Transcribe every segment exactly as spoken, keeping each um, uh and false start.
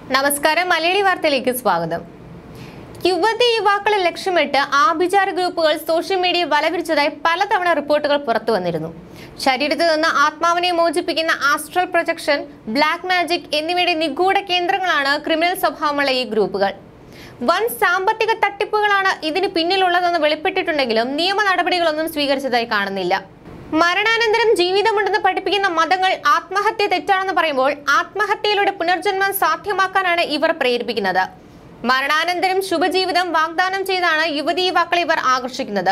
നമസ്കാരം, മലയാളി വാർത്തയിലേക്ക് സ്വാഗതം. യുവതി യുവാക്കളെ ലക്ഷ്യമിട്ട് ആഭിചാര ഗ്രൂപ്പുകൾ സോഷ്യൽ മീഡിയ വലവിരിച്ചതായി പലതവണ റിപ്പോർട്ടുകൾ പുറത്തു വന്നിരുന്നു. ശരീരത്തിൽ നിന്ന് ആത്മാവിനെ മോചിപ്പിക്കുന്ന ആസ്ട്രൽ പ്രൊജക്ഷൻ, ബ്ലാക്ക് മാജിക് എന്നിവയുടെ നിഗൂഢ കേന്ദ്രങ്ങളാണ് ക്രിമിനൽ സ്വഭാവമുള്ള ഈ ഗ്രൂപ്പുകൾ. വൻ സാമ്പത്തിക തട്ടിപ്പുകളാണ് ഇതിന് പിന്നിലുള്ളതെന്ന് വെളിപ്പെട്ടിട്ടുണ്ടെങ്കിലും നിയമ നടപടികളൊന്നും സ്വീകരിച്ചതായി കാണുന്നില്ല. മരണാനന്തരം ജീവിതമുണ്ടെന്ന് പഠിപ്പിക്കുന്ന മതങ്ങൾ ആത്മഹത്യ തെറ്റാണെന്ന് പറയുമ്പോൾ ആത്മഹത്യയിലൂടെ പുനർജന്മം സാധ്യമാക്കാനാണ് ഇവർ പ്രേരിപ്പിക്കുന്നത്. മരണാനന്തരം ശുഭജീവിതം വാഗ്ദാനം ചെയ്താണ് യുവതി യുവാക്കളെ ഇവർ ആകർഷിക്കുന്നത്.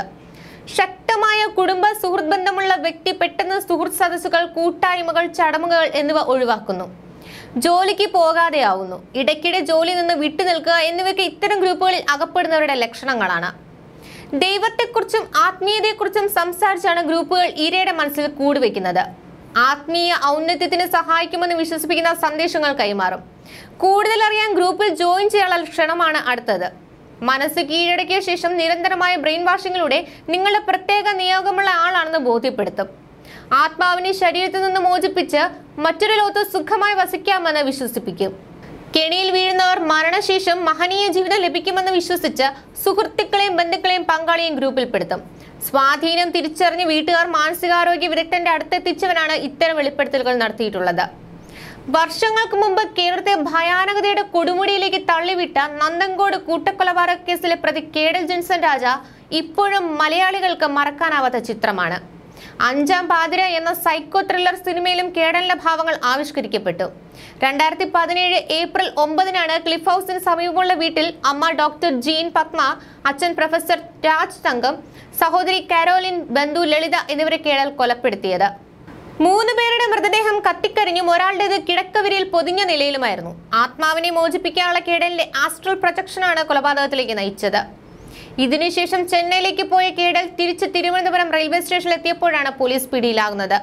ശക്തമായ കുടുംബ സുഹൃത്ത് ബന്ധമുള്ള വ്യക്തി പെട്ടെന്ന് സുഹൃത്ത് സദസ്സുകൾ, കൂട്ടായ്മകൾ, ചടങ്ങുകൾ എന്നിവ ഒഴിവാക്കുന്നു. ജോലിക്ക് പോകാതെയാവുന്നു, ഇടയ്ക്കിടെ ജോലി നിന്ന് വിട്ടുനിൽക്കുക എന്നിവയ്ക്ക് ഇത്തരം ഗ്രൂപ്പുകളിൽ അകപ്പെടുന്നവരുടെ ലക്ഷണങ്ങളാണ്. ദൈവത്തെക്കുറിച്ചും ആത്മീയതയെക്കുറിച്ചും സംസാരിച്ചാണ് ഗ്രൂപ്പുകൾ ഇരയുടെ മനസ്സിൽ കൂടുവെക്കുന്നത്. ആത്മീയ ഔന്നത്യത്തിന് സഹായിക്കുമെന്ന് വിശ്വസിപ്പിക്കുന്ന സന്ദേശങ്ങൾ കൈമാറും. കൂടുതൽ അറിയാൻ ഗ്രൂപ്പിൽ ജോയിൻ ചെയ്യാനുള്ള ക്ഷണമാണ് അടുത്തത്. മനസ്സ് കീഴടക്കിയ ശേഷം നിരന്തരമായ ബ്രെയിൻ വാഷിങ്ങിലൂടെ നിങ്ങളുടെ പ്രത്യേക നിയോഗമുള്ള ആളാണെന്ന് ബോധ്യപ്പെടുത്തും. ആത്മാവിനെ ശരീരത്തിൽ നിന്ന് മോചിപ്പിച്ച് മറ്റൊരു ലോകത്ത് സുഖമായി വസിക്കാമെന്ന് വിശ്വസിപ്പിക്കും. കെണിയിൽ വീഴുന്നവർ മരണശേഷം മഹനീയ ജീവിതം ലഭിക്കുമെന്ന് വിശ്വസിച്ച് സുഹൃത്തുക്കളെയും ബന്ധുക്കളെയും പങ്കാളിയും ഗ്രൂപ്പിൽപ്പെടുത്തും. സ്വാധീനം തിരിച്ചറിഞ്ഞ് വീട്ടുകാർ മാനസികാരോഗ്യ വിദഗ്ധന്റെ അടുത്തെത്തിച്ചവനാണ് ഇത്തരം വെളിപ്പെടുത്തലുകൾ നടത്തിയിട്ടുള്ളത്. വർഷങ്ങൾക്ക് മുമ്പ് കേരളത്തെ ഭയാനകതയുടെ കൊടുമുടിയിലേക്ക് തള്ളിവിട്ട നന്തൻകോട് കൂട്ടക്കൊലപാതക കേസിലെ പ്രതി കേഡൽ ജിൻസൺ രാജ ഇപ്പോഴും മലയാളികൾക്ക് മറക്കാനാവാത്ത ചിത്രമാണ്. അഞ്ചാം പാതിര എന്ന സൈക്കോ ത്രില്ലർ സിനിമയിലും കേഡലിന്റെ ഭാവങ്ങൾ ആവിഷ്കരിക്കപ്പെട്ടു. രണ്ടായിരത്തി പതിനേഴ് ഏപ്രിൽ ഒമ്പതിനാണ് ക്ലിഫ് ഹൗസിന് സമീപമുള്ള വീട്ടിൽ അമ്മ ഡോക്ടർ ജീൻ പത്മ, അച്ഛൻ പ്രൊഫസർ രാജ് തങ്കം, സഹോദരി കാരോലിൻ, ബന്ധു ലളിത എന്നിവരെ കേഡൽ കൊലപ്പെടുത്തിയത്. മൂന്ന് പേരുടെ മൃതദേഹം കത്തിക്കരിഞ്ഞും ഒരാളുടേത് കിടക്കവിരിയിൽ പൊതിഞ്ഞ നിലയിലുമായിരുന്നു. ആത്മാവിനെ മോചിപ്പിക്കാനുള്ള കേഡലിന്റെ ആസ്ട്രൽ പ്രൊജക്ഷനാണ് കൊലപാതകത്തിലേക്ക് നയിച്ചത്. ഇതിനുശേഷം ചെന്നൈയിലേക്ക് പോയ കേഡൽ തിരിച്ച് തിരുവനന്തപുരം റെയിൽവേ സ്റ്റേഷനിൽ എത്തിയപ്പോഴാണ് പോലീസ് പിടിയിലാകുന്നത്.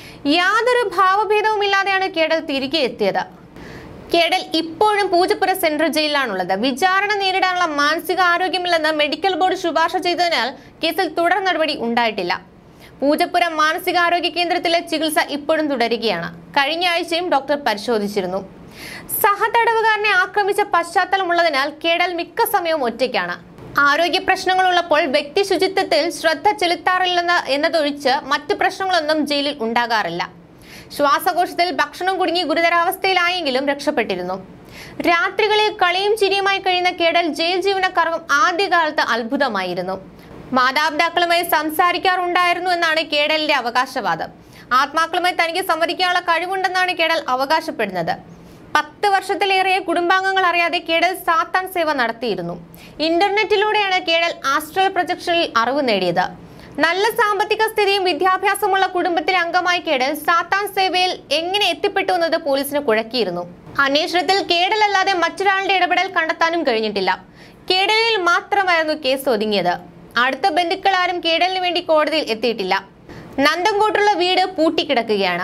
യാതൊരു ഭാവഭേദവുമില്ലാതെയാണ് കേഡൽ തിരികെ എത്തിയത്. കേഡൽ ഇപ്പോഴും പൂജപ്പുര സെൻട്രൽ ജയിലിലാണുള്ളത്. വിചാരണ നേരിടാനുള്ള മാനസിക ആരോഗ്യമില്ലെന്ന് മെഡിക്കൽ ബോർഡ് ശുപാർശ ചെയ്തതിനാൽ കേസിൽ തുടർ നടപടി ഉണ്ടായിട്ടില്ല. പൂജപ്പുരം മാനസികാരോഗ്യ കേന്ദ്രത്തിലെ ചികിത്സ ഇപ്പോഴും തുടരുകയാണ്. കഴിഞ്ഞ ആഴ്ചയും ഡോക്ടർ പരിശോധിച്ചിരുന്നു. സഹതടവുകാരനെ ആക്രമിച്ച പശ്ചാത്തലമുള്ളതിനാൽ കേഡൽ മിക്ക സമയവും ഒറ്റയ്ക്കാണ്. ആരോഗ്യ പ്രശ്നങ്ങളുള്ളപ്പോൾ വ്യക്തി ശുചിത്വത്തിൽ ശ്രദ്ധ ചെലുത്താറില്ലെന്ന് എന്നതൊഴിച്ച് മറ്റു പ്രശ്നങ്ങളൊന്നും ജയിലിൽ ഉണ്ടാകാറില്ല. ശ്വാസകോശത്തിൽ ഭക്ഷണം കുടുങ്ങി ഗുരുതരാവസ്ഥയിലായെങ്കിലും രക്ഷപ്പെട്ടിരുന്നു. രാത്രികളിൽ കളിയും ചിരിയുമായി കഴിയുന്ന കേഡൽ ജയിൽ ജീവനക്കാർക്കും ആദ്യകാലത്ത് അത്ഭുതമായിരുന്നു. മാതാപിതാക്കളുമായി സംസാരിക്കാറുണ്ടായിരുന്നു എന്നാണ് കേഡലിന്റെ അവകാശവാദം. ആത്മാക്കളുമായി തനിക്ക് സംവദിക്കാനുള്ള കഴിവുണ്ടെന്നാണ് കേഡൽ അവകാശപ്പെടുന്നത്. പത്ത് വർഷത്തിലേറെ കുടുംബാംഗങ്ങൾ അറിയാതെ കേഡൽ സാത്താൻ സേവ നടത്തിയിരുന്നു. ഇന്റർനെറ്റിലൂടെയാണ് കേഡൽ ആസ്ട്രൽ പ്രൊജക്ഷനിൽ അറിവ് നേടിയത്. നല്ല സാമ്പത്തിക സ്ഥിതിയും വിദ്യാഭ്യാസമുള്ള കുടുംബത്തിലെ അംഗമായി കേഡൽ സാത്താൻ സേവയിൽ എങ്ങനെ എത്തിപ്പെട്ടു എന്നത് പോലീസിന് കുഴക്കിയിരുന്നു. അന്വേഷണത്തിൽ കേഡൽ അല്ലാതെ മറ്റൊരാളുടെ ഇടപെടൽ കണ്ടെത്താനും കഴിഞ്ഞിട്ടില്ല. കേഡലിൽ മാത്രമായിരുന്നു കേസ് ഒതുങ്ങിയത്. അടുത്ത ബന്ധുക്കൾ ആരും കേഡലിന് വേണ്ടി കോടതിയിൽ എത്തിയിട്ടില്ല. നന്തൻകോട്ടുള്ള വീട് പൂട്ടിക്കിടക്കുകയാണ്.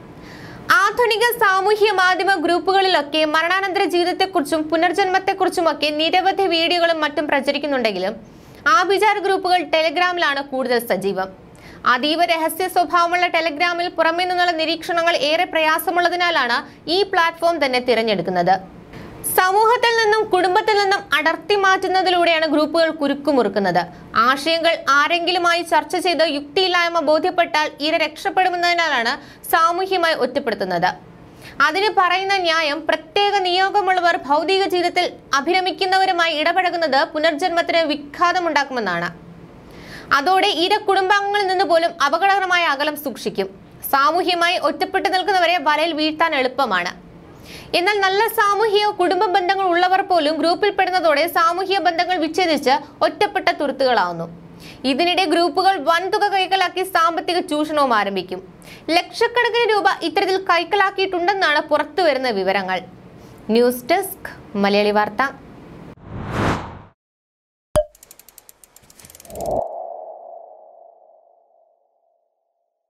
ആധുനിക സാമൂഹ്യ മാധ്യമ ഗ്രൂപ്പുകളിലൊക്കെ മരണാനന്തര ജീവിതത്തെക്കുറിച്ചും പുനർജന്മത്തെക്കുറിച്ചുമൊക്കെ നിരവധി വീഡിയോകളും മറ്റും പ്രചരിക്കുന്നുണ്ടെങ്കിലും ആഭിചാര ഗ്രൂപ്പുകൾ ടെലഗ്രാമിലാണ് കൂടുതൽ സജീവം. അതീവ രഹസ്യ സ്വഭാവമുള്ള ടെലഗ്രാമിൽ പുറമേ നിന്നുള്ള നിരീക്ഷണങ്ങൾ ഏറെ പ്രയാസമുള്ളതിനാലാണ് ഈ പ്ലാറ്റ്ഫോം തന്നെ തിരഞ്ഞെടുക്കുന്നത്. സമൂഹത്തിൽ നിന്നും കുടുംബത്തിൽ നിന്നും അടർത്തി മാറ്റുന്നതിലൂടെയാണ് ഗ്രൂപ്പുകൾ കുരുക്കുമുറുക്കുന്നത്. ആശയങ്ങൾ ആരെങ്കിലുമായി ചർച്ച ചെയ്ത് യുക്തിയില്ലായ്മ ബോധ്യപ്പെട്ടാൽ ഇര രക്ഷപ്പെടുമെന്നതിനാലാണ് സാമൂഹ്യമായി ഒറ്റപ്പെടുത്തുന്നത്. അതിന് പറയുന്ന ന്യായം പ്രത്യേക നിയോഗമുള്ളവർ ഭൗതിക ജീവിതത്തിൽ അഭിരമിക്കുന്നവരുമായി ഇടപഴകുന്നത് പുനർജന്മത്തിന് വിഘാതമുണ്ടാക്കുമെന്നാണ്. അതോടെ ഇര കുടുംബാംഗങ്ങളിൽ നിന്ന് പോലും അപകടകരമായ അകലം സൂക്ഷിക്കും. സാമൂഹ്യമായി ഒറ്റപ്പെട്ടു നിൽക്കുന്നവരെ വലയിൽ വീഴ്ത്താൻ എളുപ്പമാണ്. എന്നാൽ നല്ല സാമൂഹിക കുടുംബ ബന്ധങ്ങൾ ഉള്ളവർ പോലും ഗ്രൂപ്പിൽ പെടുന്നതോടെ സാമൂഹിക ബന്ധങ്ങൾ വിച്ഛേദിച്ച് ഒറ്റപ്പെട്ട തുരുത്തുകളാവുന്നു. ഇതിനിടെ ഗ്രൂപ്പുകൾ വൻതുക കൈക്കലാക്കി സാമ്പത്തിക ചൂഷണവും ആരംഭിക്കും. ലക്ഷക്കണക്കിന് രൂപ ഇത്തരത്തിൽ കൈക്കലാക്കിയിട്ടുണ്ടെന്നാണ് പുറത്തുവരുന്ന വിവരങ്ങൾ. ന്യൂസ് ഡെസ്ക്, മലയാളി വാർത്ത.